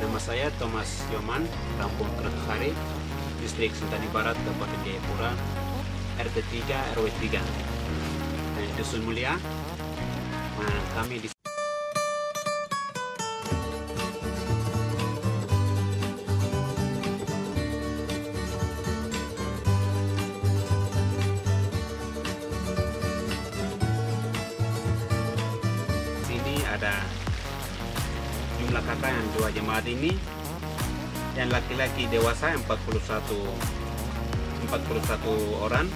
Nama saya Thomas Yoman, Kampung Kertasari, Distrik Sentani Barat, Kabupaten Jayapura, RT 3 RW 3, Dusun Mulia. Nah, kami di sini ada jumlah kakak yang 2 jemaat ini, yang laki-laki dewasa 41 orang,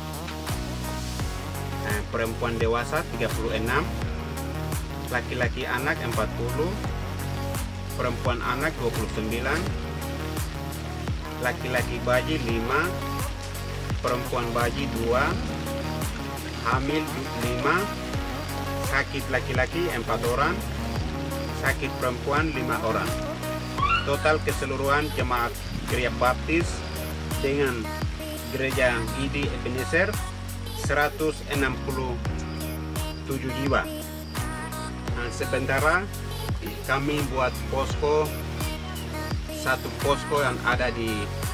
perempuan dewasa 36, laki-laki anak 40, perempuan anak 29, laki-laki bayi 5, perempuan bayi 2, hamil 5, sakit laki-laki 4 orang, sakit perempuan 5 orang. Total keseluruhan jemaat Gereja Baptis dengan Gereja GIDI Ebenezer 167 jiwa. Nah, sementara kami buat posko, satu posko yang ada di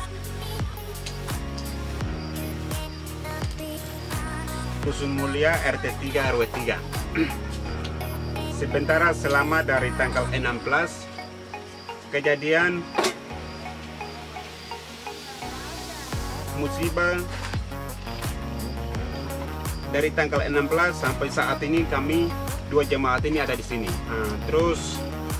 Dusun Mulia RT 3 RW 3. Sementara selama dari tanggal 16 kejadian musibah, dari tanggal 16 sampai saat ini kami 2 jemaat ini ada di sini. Terus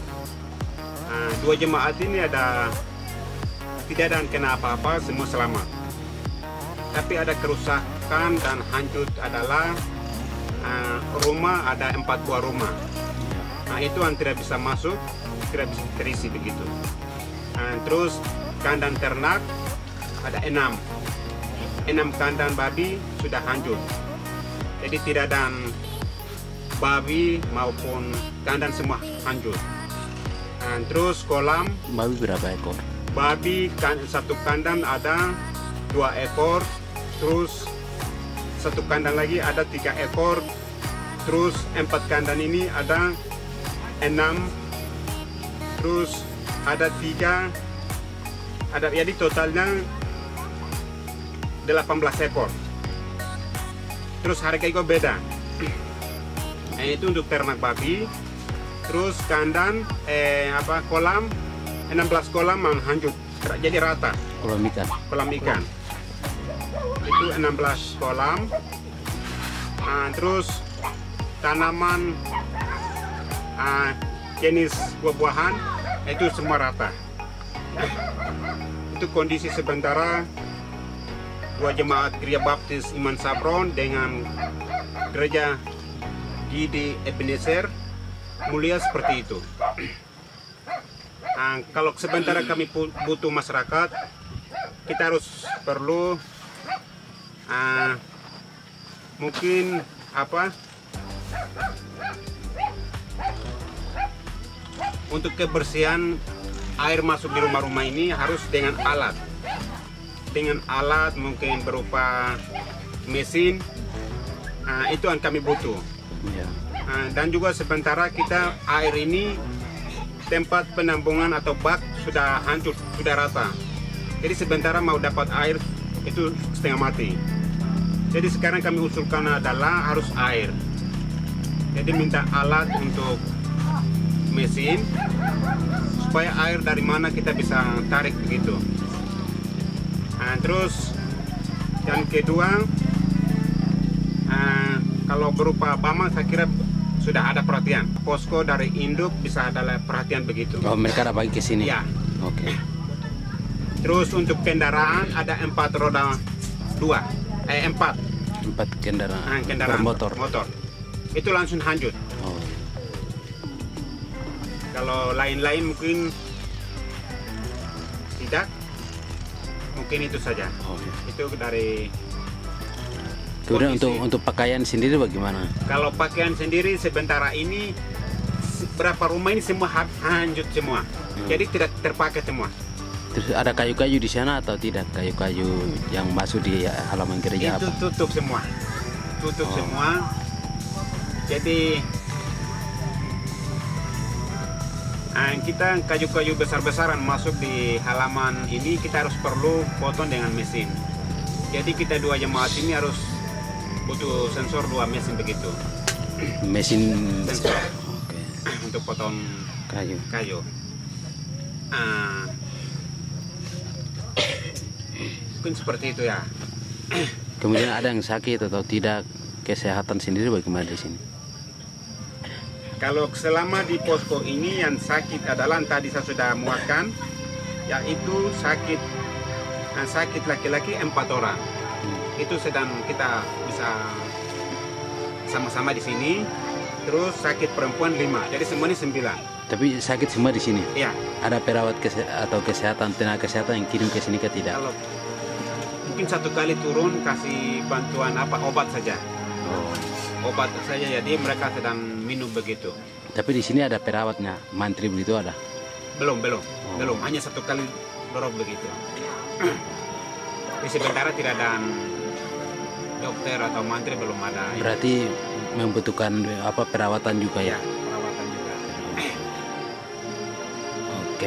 2 jemaat ini tidak ada yang kena apa-apa, semua selamat. Tapi ada kerusakan dan hancur adalah rumah, ada 4 buah rumah. Nah, itu yang tidak bisa masuk, tidak bisa terisi begitu. Terus kandang ternak ada 6 kandang babi sudah hancur. Jadi tidak ada babi maupun kandang, semua hancur. Terus kolam babi berapa ekor? Babi satu kandang ada 2 ekor, terus satu kandang lagi ada 3 ekor, terus 4 kandang ini ada 6, terus ada 3, jadi totalnya 18 ekor. Terus harga itu beda. Itu untuk ternak babi. Terus kandang kolam 16 kolam yang hancur, jadi rata. Kolam ikan. Itu 16 kolam. Terus tanaman jenis buah-buahan itu semua rata. Itu kondisi sementara 2 jemaat Gereja Baptis Iman Sabron dengan Gereja GIDI Ebenezer Mulia seperti itu. Kalau sementara kami butuh masyarakat, kita harus perlu mungkin untuk kebersihan air masuk di rumah-rumah ini harus dengan alat. Mungkin berupa mesin. Itu yang kami butuh. Dan juga sementara kita air ini, tempat penampungan atau bak sudah hancur, sudah rata. Jadi sementara mau dapat air itu setengah mati. Jadi sekarang kami usulkan adalah harus air. Jadi minta alat untuk mesin supaya air dari mana kita bisa tarik begitu. Terus yang kedua, kalau berupa Bama saya kira sudah ada perhatian. Posko dari induk bisa ada perhatian begitu. Oh, mereka ada bagi ke sini? Ya. Oke. Terus untuk kendaraan ada 4 roda 2, 4 kendaraan motor. Itu langsung hancur. Oh. Kalau lain-lain mungkin tidak, mungkin itu saja. Oh. Itu dari. Kemudian untuk pakaian sendiri bagaimana? Kalau pakaian sendiri sementara ini berapa rumah ini semua hancur semua. Jadi tidak terpakai semua. Terus ada kayu-kayu di sana atau tidak? Kayu-kayu yang masuk di halaman gereja? Itu tutup semua. Semua. Jadi Kita kayu-kayu besar-besaran masuk di halaman ini, kita harus perlu potong dengan mesin. Jadi kita 2 jemaat ini harus butuh sensor 2 mesin begitu. Mesin Sensor oke. untuk potong Kayu. Mungkin seperti itu ya. Kemudian ada yang sakit atau tidak, kesehatan sendiri bagaimana di sini? Kalau selama di posko ini yang sakit adalah yang tadi saya sudah muatkan, yaitu sakit laki-laki 4 orang. Itu sedang kita bisa sama-sama di sini. Terus sakit perempuan 5, jadi semuanya 9. Tapi sakit semua di sini? Iya. Ada perawat atau tenaga kesehatan yang kirim ke sini ke tidak? Kalau mungkin 1 kali turun kasih bantuan obat saja. Obat saja, jadi mereka sedang minum begitu. Tapi di sini ada perawatnya, mantri begitu ada? Belum, hanya 1 kali dorong begitu. Di sementara tidak ada dokter atau mantri, belum ada. Berarti membutuhkan perawatan juga ya? Perawatan juga. Oke.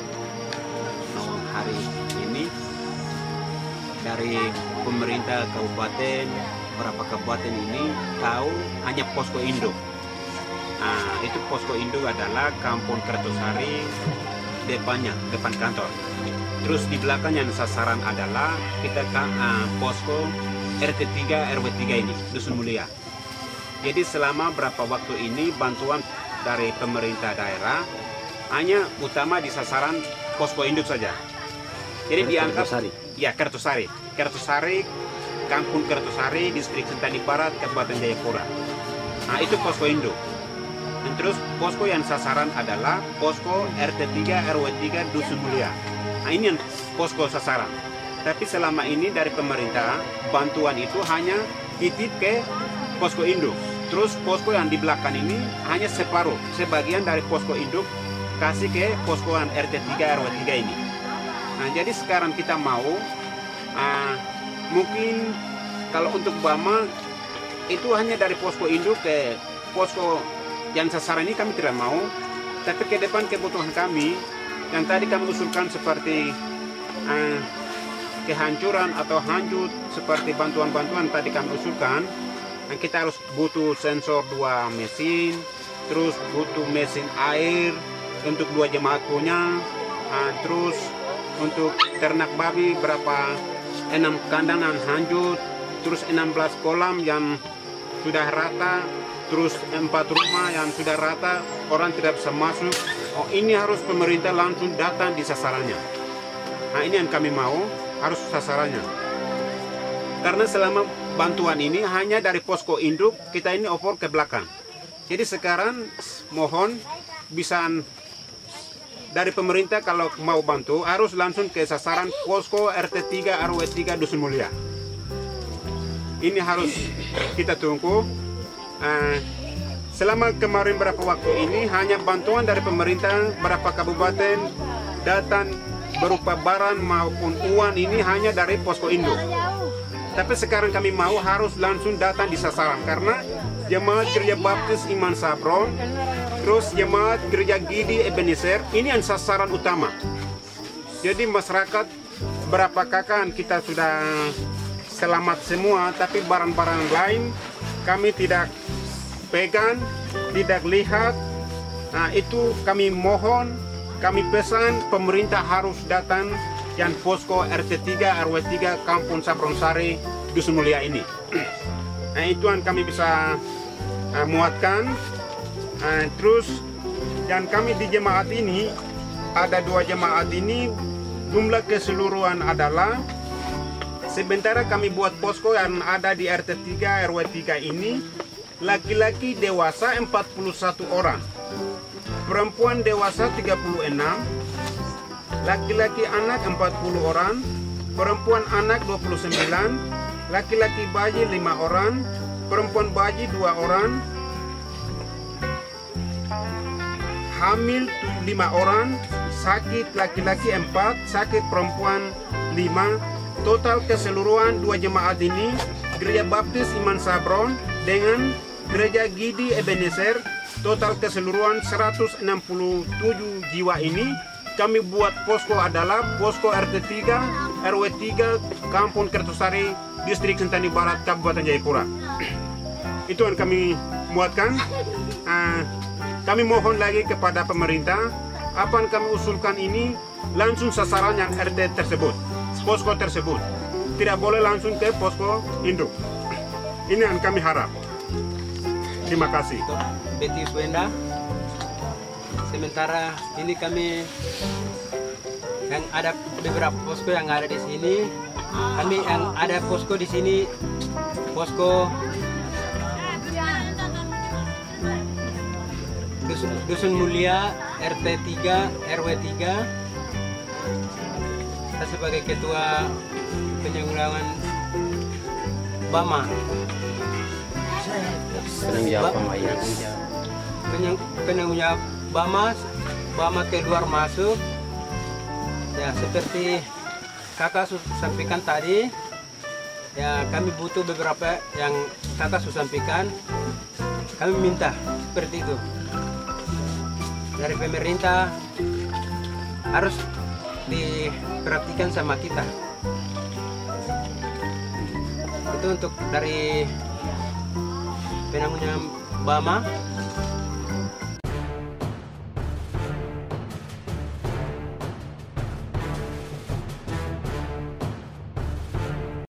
Hari ini dari pemerintah kabupaten, beberapa kabupaten ini tahu hanya posko induk. Itu posko induk adalah Kampung Kertosari, depan kantor. Terus di belakang yang sasaran adalah kita posko RT 3 RW 3 ini, Dusun Mulia. Jadi selama berapa waktu ini bantuan dari pemerintah daerah hanya utama di sasaran posko induk saja. Jadi dianggap Kertosari, Kampung Kertosari, Distrik Sentani Barat, Kabupaten Jayapura. Itu posko induk. Dan terus posko yang sasaran adalah posko RT 3 RW 3 Dusun Mulia. Ini yang posko sasaran. Tapi selama ini dari pemerintah bantuan itu hanya titip ke posko induk. Terus posko yang di belakang ini hanya sebagian dari posko induk kasih ke posko yang RT 3 RW 3 ini. Jadi sekarang kita mau mungkin kalau untuk Bama itu hanya dari posko induk ke posko yang sasaran ini kami tidak mau, tapi ke depan kebutuhan kami yang tadi kami usulkan seperti kehancuran atau hanyut seperti bantuan-bantuan tadi kami usulkan, kita harus butuh sensor 2 mesin, terus butuh mesin air untuk 2 jemaat punya, terus untuk ternak babi berapa 6 kandang yang hanyut, terus 16 kolam yang sudah rata, terus 4 rumah yang sudah rata, orang tidak bisa masuk. Ini harus pemerintah langsung datang di sasarannya. Ini yang kami mau, harus sasarannya. Karena selama bantuan ini hanya dari posko induk, kita ini oper ke belakang. Jadi sekarang mohon bisa dari pemerintah kalau mau bantu harus langsung ke sasaran posko RT 3 RW 3 Dusun Mulia. Ini harus kita tunggu. Selama kemarin berapa waktu ini hanya bantuan dari pemerintah berapa kabupaten datang berupa barang maupun uang ini hanya dari posko induk. Tapi sekarang kami mau harus langsung datang di sasaran karena jemaat Gereja Baptis Iman Sabron, terus jemaat Gereja Gidi Ebenezer ini yang sasaran utama. Jadi masyarakat berapa kakak kita sudah selamat semua, tapi barang-barang lain kami tidak pegang, tidak lihat. Itu kami mohon, kami pesan pemerintah harus datang yang posko RT 3 RW 3 Kampung Sabronsari Dusun Mulia ini. Itu yang kami bisa muatkan. Terus yang kami di jemaat ini ada 2 jemaat ini, jumlah keseluruhan adalah sementara kami buat posko yang ada di RT 3 RW 3 ini, laki-laki dewasa 41 orang, perempuan dewasa 36, laki-laki anak 40 orang, perempuan anak 29, laki-laki bayi 5 orang, perempuan bayi 2 orang, hamil 5 orang, sakit laki-laki 4, sakit perempuan 5. Total keseluruhan 2 jemaat ini Gereja Baptis Iman Sabron dengan Gereja Gidi Ebenezer total keseluruhan 167 jiwa ini kami buat posko adalah posko RT 3 RW 3 Kampung Kertosari, Distrik Sentani Barat, Kabupaten Jayapura. Itu yang kami buatkan. Kami mohon lagi kepada pemerintah, apa yang kami usulkan ini langsung sasaran yang RT tersebut, posko tersebut. Tidak boleh langsung ke posko induk. Ini yang kami harap. Terima kasih. Betty Wenda. Sementara ini kami yang ada beberapa posko yang ada di sini. Kami yang ada posko di sini, posko Dusun Mulia RT 3 RW 3. Saya sebagai ketua penanggulangan BAMA. Penanggung jawab BAMA keluar masuk. Ya, seperti kakak sampaikan tadi, ya kami butuh beberapa yang kakak sampaikan. Kami minta seperti itu dari pemerintah, harus diperhatikan sama kita. Itu untuk dari penanggung jawab BAMA.